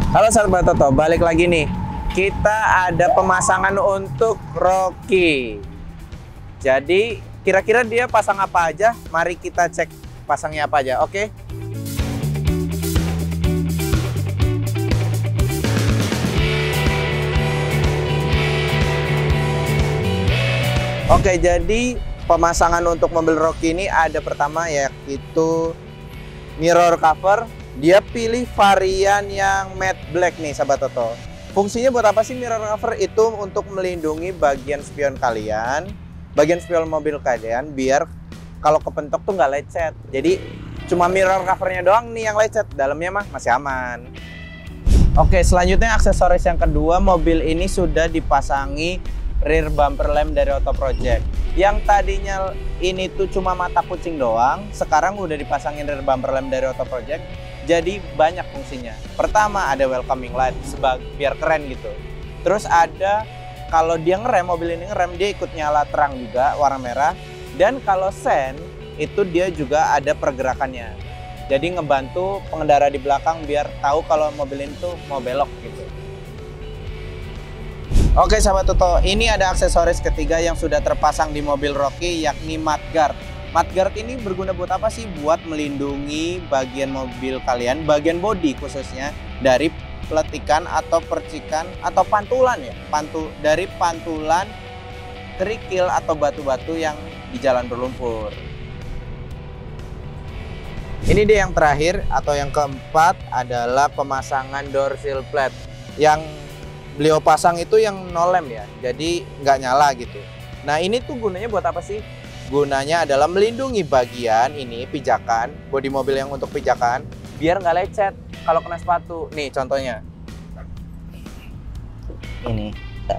Halo sahabat Toto, balik lagi nih. Kita ada pemasangan untuk Rocky. Jadi kira-kira dia pasang apa aja? Mari kita cek pasangnya apa aja, oke? Oke, jadi pemasangan untuk mobil Rocky ini ada pertama yaitu mirror cover. Dia pilih varian yang matte black nih sahabat Toto. Fungsinya buat apa sih mirror cover? Itu untuk melindungi bagian spion kalian, bagian spion mobil kalian, biar kalau kepentok tuh nggak lecet. Jadi cuma mirror covernya doang nih yang lecet, dalamnya mah masih aman. Oke, selanjutnya aksesoris yang kedua, mobil ini sudah dipasangi rear bumper lamp dari Auto Project. Yang tadinya ini tuh cuma mata kucing doang, sekarang udah dipasangin rear bumper lamp dari Auto Project. Jadi banyak fungsinya. Pertama ada welcoming light biar keren gitu. Terus ada kalau dia ngerem, mobil ini ngerem, dia ikut nyala terang juga warna merah. Dan kalau sen itu dia juga ada pergerakannya. Jadi ngebantu pengendara di belakang biar tahu kalau mobil ini tuh mau belok gitu. Oke sahabat Toto, ini ada aksesoris ketiga yang sudah terpasang di mobil Rocky, yakni mudguard. Mudguard ini berguna buat apa sih? Buat melindungi bagian mobil kalian, bagian bodi khususnya, dari peletikan atau percikan atau pantulan ya, dari pantulan kerikil atau batu-batu yang di jalan berlumpur. Ini dia yang terakhir atau yang keempat adalah pemasangan door sill plate. Yang beliau pasang itu yang no lamp ya, jadi nggak nyala gitu. Nah ini tuh gunanya buat apa sih? Gunanya adalah melindungi bagian ini, pijakan, bodi mobil yang untuk pijakan, biar nggak lecet kalau kena sepatu. Nih contohnya. Ini.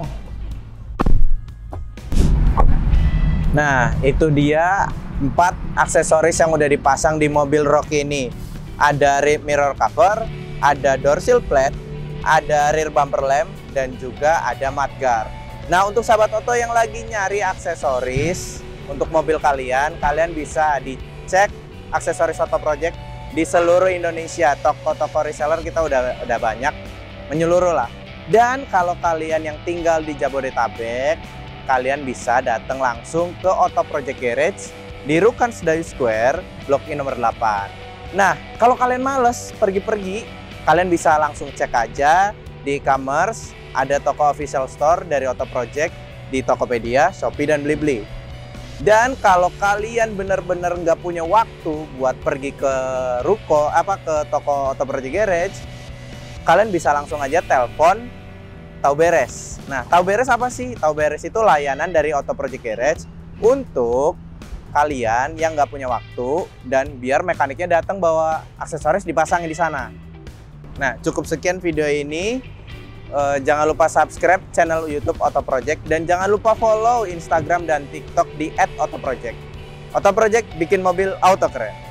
Nah itu dia 4 aksesoris yang udah dipasang di mobil Rocky ini. Ada rear mirror cover, ada door sill plate, ada rear bumper lamp, dan juga ada mudguard. Nah untuk sahabat Toto yang lagi nyari aksesoris untuk mobil kalian bisa dicek aksesoris Auto Project di seluruh Indonesia. Toko-toko reseller kita udah banyak, menyeluruh lah. Dan kalau kalian yang tinggal di Jabodetabek, kalian bisa datang langsung ke Auto Project Garage di Rukan Sedayu Square, Blok I nomor 8. Nah, kalau kalian males pergi-pergi, kalian bisa langsung cek aja di e-commerce, ada toko official store dari Auto Project di Tokopedia, Shopee, dan Blibli. Dan kalau kalian benar-benar nggak punya waktu buat pergi ke ruko, ke toko Auto Project Garage, kalian bisa langsung aja telepon Tahu Beres. Nah, Tahu Beres apa sih? Tahu Beres itu layanan dari Auto Project Garage untuk kalian yang nggak punya waktu dan biar mekaniknya datang bawa aksesoris dipasangin di sana. Nah, cukup sekian video ini. Jangan lupa subscribe channel YouTube Auto Project dan jangan lupa follow Instagram dan TikTok di @autoproject. Auto Project bikin mobil auto keren.